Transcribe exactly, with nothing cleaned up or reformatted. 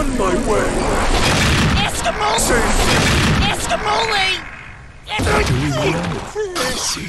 on my way! Eskimo! Save me! Eskimoli! Doing well.